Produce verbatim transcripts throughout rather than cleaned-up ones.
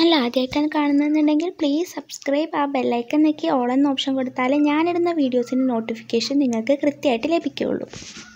Channel ആദ്യമായിട്ടാണ് കാണുന്നതെന്നുണ്ടെങ്കിൽ please subscribe, ആ ബെല്ലൈക്കൺ ഞെക്കി ഓൾ എന്ന ഓപ്ഷൻ കൊടുത്താലേ ഞാനിടുന്ന വീഡിയോസിൻ്റെ നോട്ടിഫിക്കേഷൻ നിങ്ങൾക്ക് കൃത്യമായിട്ട് ലഭിക്കുകയുള്ളൂ.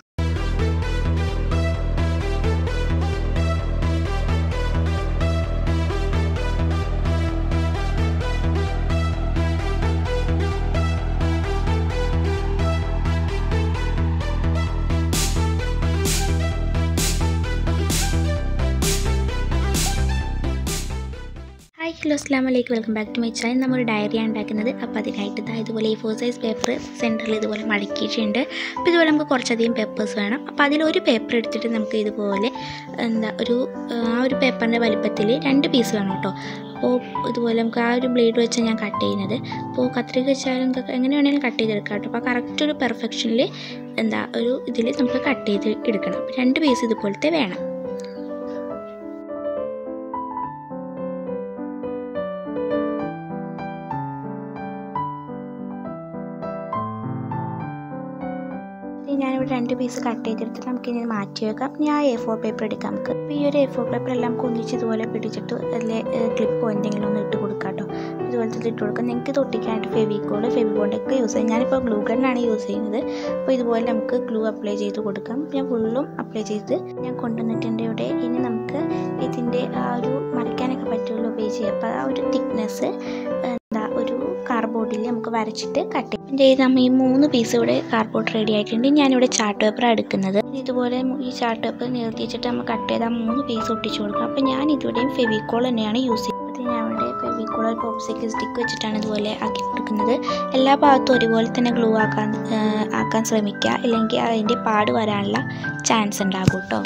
ഹായ് ഹലോ അസ്സാം വലൈക്കും, welcome back to my channel. നമ്മൾ ഡയറിയാണ് ഉണ്ടാക്കുന്നത്. അപ്പോൾ അതിനായിട്ട് ഇതാ ഇതുപോലെ ഈ ഫോർ സൈസ് പേപ്പർ സെൻറ്ററിൽ ഇതുപോലെ മടക്കിയിട്ടുണ്ട്. അപ്പോൾ ഇതുപോലെ നമുക്ക് കുറച്ചധികം പേപ്പേഴ്സ് വേണം. അപ്പോൾ അതിലൊരു പേപ്പർ എടുത്തിട്ട് നമുക്ക് ഇതുപോലെ എന്താ ഒരു ആ ഒരു പേപ്പറിൻ്റെ വലിപ്പത്തിൽ രണ്ട് പീസ് വേണം കേട്ടോ. അപ്പോൾ ഇതുപോലെ നമുക്ക് ആ ഒരു ബ്ലേഡ് വെച്ചാൽ ഞാൻ കട്ട് ചെയ്യുന്നത്. അപ്പോൾ കത്രിക വെച്ചാലും എങ്ങനെ വേണമെങ്കിലും കട്ട് ചെയ്തെടുക്കാം കേട്ടോ. അപ്പോൾ കറക്റ്റ് ഒരു പെർഫെക്ഷനിൽ എന്താ ഒരു ഇതിൽ നമുക്ക് കട്ട് ചെയ്ത് എടുക്കണം. രണ്ട് പീസ് ഇതുപോലത്തെ വേണം. ഞാനിവിടെ രണ്ട് പീസ് കട്ട് ചെയ്തെടുത്തിട്ട് നമുക്ക് ഇനി മാറ്റി വെക്കാം. ഞാൻ എ ഫോർ പേപ്പർ എടുക്കാം നമുക്ക്. അപ്പോൾ ഈ ഒരു എ ഫോർ പേപ്പർ എല്ലാം ഒന്നിച്ച് ഇതുപോലെ പിടിച്ചിട്ട് അതിൽ ക്ലിപ്പോ എന്തെങ്കിലും ഒന്ന് ഇട്ട് കൊടുക്കാം കേട്ടോ. ഇതുപോലത്തെ ഇട്ട് കൊടുക്കാം. നിങ്ങൾക്ക് ഇത് ഒട്ടിക്കാനായിട്ട് ഫെവിക്കോൾ ഫെവിബോണ്ടൊക്കെ യൂസ് ചെയ്യാം. ഞാനിപ്പോൾ ഗ്ലൂ ഗണ്ണാണ് യൂസ് ചെയ്യുന്നത്. അപ്പോൾ ഇതുപോലെ നമുക്ക് ഗ്ലൂ അപ്ലൈ ചെയ്ത് കൊടുക്കാം. ഞാൻ ഫുള്ളും അപ്ലൈ ചെയ്ത് ഞാൻ കൊണ്ടുവന്നിട്ടുണ്ട് ഇവിടെ. ഇനി നമുക്ക് ഇതിൻ്റെ ആ ഒരു മറിക്കാനൊക്കെ പറ്റുമല്ലോ ഉപയോഗിച്ച്. അപ്പോൾ ആ ഒരു തിക്നെസ് എന്താ ഒരു കാർഡ്ബോർഡിൽ നമുക്ക് വരച്ചിട്ട് കട്ട് ചെയ്ത് നമ്മൾ ഈ മൂന്ന് പീസ് ഇവിടെ കാർഡ്ബോർഡ് റെഡി ആയിട്ടുണ്ട്. ഞാനിവിടെ ചാർട്ട് പേപ്പറാണ് എടുക്കുന്നത്. ഇതുപോലെ ഈ ചാർട്ട് പേപ്പർ നിർത്തി വെച്ചിട്ട് നമ്മൾ കട്ട് ചെയ്ത് ആ മൂന്ന് പീസ് ഒട്ടിച്ച് കൊടുക്കണം. അപ്പോൾ ഞാൻ ഇതുവരെയും ഫെവിക്കോൾ തന്നെയാണ് യൂസ് ചെയ്യുന്നത്. ഞാൻ ഇവിടെ ഫെവിക്കോൾ ഒരു പോപ്സിക്കിൾ സ്റ്റിക്ക് വെച്ചിട്ടാണ് ഇതുപോലെ ആക്കി കൊടുക്കുന്നത്. എല്ലാ ഭാഗത്തും ഒരുപോലെ തന്നെ ഗ്ലൂ ആക്കാൻ ആക്കാൻ ശ്രമിക്കുക, ഇല്ലെങ്കിൽ അതിൻ്റെ പാട് വരാനുള്ള ചാൻസ് ഉണ്ടാകും കേട്ടോ.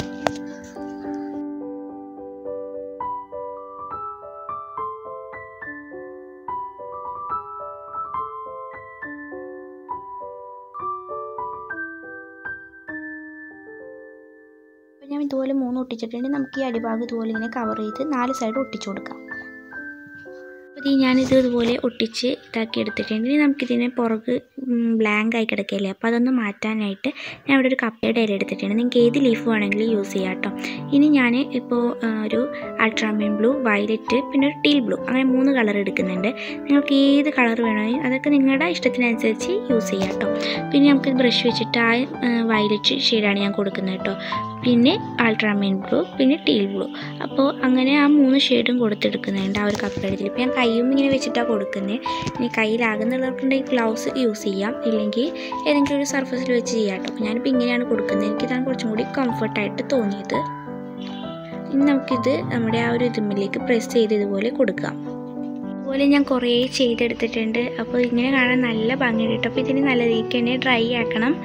ഞാൻ ഇതുപോലെ മൂന്ന് ഒട്ടിച്ചിട്ടുണ്ട്. നമുക്ക് ഈ അടിഭാഗം ഇതുപോലെ ഇങ്ങനെ കവർ ചെയ്ത് നാല് സൈഡ് ഒട്ടിച്ചു കൊടുക്കാം. അപ്പോൾ ഈ ഞാനിത് ഇതുപോലെ ഒട്ടിച്ച് ഇതാക്കി എടുത്തിട്ടുണ്ട്. ഇനി നമുക്കിതിനെ പുറക് ബ്ലാങ്ക് ആയി കിടക്കുകയല്ലേ, അപ്പോൾ അതൊന്ന് മാറ്റാനായിട്ട് ഞാൻ ഇവിടെ ഒരു കപ്പയുടെ ഇല എടുത്തിട്ടുണ്ട്. നിങ്ങൾക്ക് ഏത് ലീഫ് വേണമെങ്കിലും യൂസ് ചെയ്യാം കേട്ടോ. ഇനി ഞാൻ ഇപ്പോൾ ഒരു അൾട്രാമൈൻ ബ്ലൂ, വയലറ്റ്, പിന്നെ ഒരു ടീൽ ബ്ലൂ, അങ്ങനെ മൂന്ന് കളർ എടുക്കുന്നുണ്ട്. നിങ്ങൾക്ക് ഏത് കളർ വേണമെങ്കിൽ അതൊക്കെ നിങ്ങളുടെ ഇഷ്ടത്തിനനുസരിച്ച് യൂസ് ചെയ്യാം കേട്ടോ. പിന്നെ നമുക്ക് ബ്രഷ് വെച്ചിട്ട് ആ വയലറ്റ് ഷെയ്ഡാണ് ഞാൻ കൊടുക്കുന്നത് കേട്ടോ. പിന്നെ അൾട്രാമൈൻ ബ്ലൂ, പിന്നെ ടീൽ ബ്ലൂ. അപ്പോൾ അങ്ങനെ ആ മൂന്ന് ഷെയ്ഡും കൊടുത്തെടുക്കുന്നുണ്ട് ആ ഒരു കപ്പയുടെ. ഇപ്പോൾ ഞാൻ കൈയും ഇങ്ങനെ വെച്ചിട്ടാണ് കൊടുക്കുന്നത്. ഇനി കയ്യിലാകുന്നുള്ളവർക്കുണ്ടെങ്കിൽ ഗ്ലൗസ് യൂസ് ചെയ്യാം, ഇല്ലെങ്കിൽ ഏതെങ്കിലും ഒരു സർഫസിൽ വെച്ച് ചെയ്യാം കേട്ടോ. അപ്പോൾ ഞാനിപ്പോൾ ഇങ്ങനെയാണ് കൊടുക്കുന്നത്. എനിക്കിതാണ് കുറച്ചും കൂടി കംഫർട്ടായിട്ട് തോന്നിയത്. ഇനി നമുക്കിത് നമ്മുടെ ആ ഒരു ഇതിലേക്ക് പ്രസ് ചെയ്ത് ഇതുപോലെ കൊടുക്കാം. അതുപോലെ ഞാൻ കുറേ ചെയ്തെടുത്തിട്ടുണ്ട്. അപ്പോൾ ഇങ്ങനെ കാണാൻ നല്ല ഭംഗിയുണ്ട് കേട്ടോ. അപ്പോൾ ഇതിന് നല്ല രീതിക്ക് തന്നെ ഡ്രൈ ആക്കണം.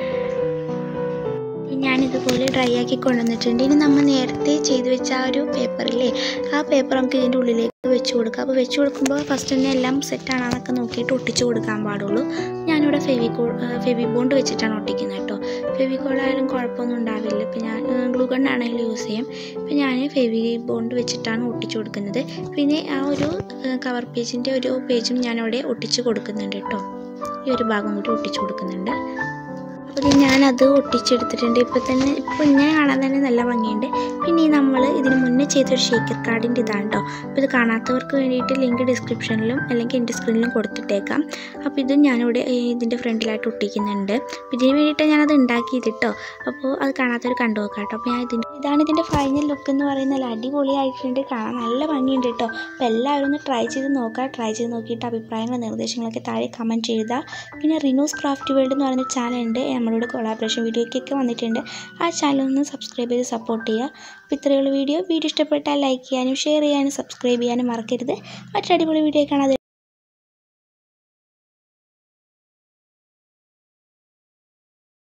ഞാനിതുപോലെ ഡ്രൈ ആക്കി കൊണ്ടുവന്നിട്ടുണ്ട്. ഇനി നമ്മൾ നേരത്തെ ചെയ്ത് വെച്ച ആ ഒരു പേപ്പറില്ലേ, ആ പേപ്പർ നമുക്ക് ഇതിൻ്റെ ഉള്ളിലേക്ക് വെച്ച് കൊടുക്കാം. അപ്പോൾ വെച്ച് കൊടുക്കുമ്പോൾ ഫസ്റ്റ് തന്നെ എല്ലാം സെറ്റാണെന്നൊക്കെ നോക്കിയിട്ട് ഒട്ടിച്ച് കൊടുക്കാൻ പാടുള്ളൂ. ഞാനിവിടെ ഫെവിക്കോൾ ഫെവിബോണ്ട് വെച്ചിട്ടാണ് ഒട്ടിക്കുന്നത് കേട്ടോ. ഫെവിക്കോളായാലും കുഴപ്പമൊന്നും ഉണ്ടാവില്ല. ഇപ്പോൾ ഞാൻ ഗ്ലൂ ഗണ്ണാണെങ്കിലും യൂസ് ചെയ്യും. ഇപ്പോൾ ഞാൻ ഫെവിബോണ്ട് വെച്ചിട്ടാണ് ഒട്ടിച്ച് കൊടുക്കുന്നത്. പിന്നെ ആ ഒരു കവർ പേജിൻ്റെ ഒരു പേജും ഞാനവിടെ ഒട്ടിച്ച് കൊടുക്കുന്നുണ്ട് കേട്ടോ. ഈ ഒരു ഭാഗം കൂടി ഒട്ടിച്ച് കൊടുക്കുന്നുണ്ട്. അപ്പോൾ ഞാനത് ഒട്ടിച്ചെടുത്തിട്ടുണ്ട്. ഇപ്പോൾ തന്നെ ഇപ്പോൾ ഇങ്ങനെ കാണാൻ തന്നെ നല്ല ഭംഗിയുണ്ട്. പിന്നെ ഈ നമ്മൾ ഇതിന് മുന്നേ ചെയ്തൊരു ഷേക്കർ കാർഡിൻ്റെ ഇതാണ് കേട്ടോ. അപ്പോൾ ഇത് കാണാത്തവർക്ക് വേണ്ടിയിട്ട് ലിങ്ക് ഡിസ്ക്രിപ്ഷനിലും അല്ലെങ്കിൽ എൻ്റെ സ്ക്രീനിലും കൊടുത്തിട്ടേക്കാം. അപ്പോൾ ഇത് ഞാനിവിടെ ഇതിൻ്റെ ഫ്രണ്ടിലായിട്ട് ഒട്ടിക്കുന്നുണ്ട്. അപ്പോൾ ഇതിന് വേണ്ടിയിട്ട് ഞാനത് ഉണ്ടാക്കിയത് കേട്ടോ. അപ്പോൾ അത് കാണാത്തവർ കണ്ടു നോക്കാം കേട്ടോ. അപ്പോൾ ഞാൻ ഇതിൻ്റെ ഇതാണ് ഇതിൻ്റെ ഫൈനൽ ലുക്ക് എന്ന് പറയുന്നത്. അടിപൊളിയായിട്ടുണ്ട്, കാണാൻ നല്ല ഭംഗിയുണ്ട് കേട്ടോ. അപ്പോൾ എല്ലാവരും ഒന്ന് ട്രൈ ചെയ്ത് നോക്കുക. ട്രൈ ചെയ്ത് നോക്കിയിട്ട് അഭിപ്രായങ്ങളും നിർദ്ദേശങ്ങളൊക്കെ താഴെ കമൻറ്റ് ചെയ്യുക. പിന്നെ റിനൂസ് ക്രാഫ്റ്റ് വേൾഡ് എന്ന് പറയുന്ന ചാനലുണ്ട്, നമ്മളോട് കൊളാബറേഷൻ വീഡിയോയ്ക്കൊക്കെ വന്നിട്ടുണ്ട്. ആ ചാനലൊന്ന് സബ്സ്ക്രൈബ് ചെയ്ത് സപ്പോർട്ട് ചെയ്യുക. അപ്പോൾ ഇത്രയുള്ള വീഡിയോ വീഡിയോ ഇഷ്ടപ്പെട്ടാൽ ലൈക്ക് ചെയ്യാനും ഷെയർ ചെയ്യാനും സബ്സ്ക്രൈബ് ചെയ്യാനും മറക്കരുത്. മറ്റൊരു അടിപൊളി വീഡിയോ കാണാതെ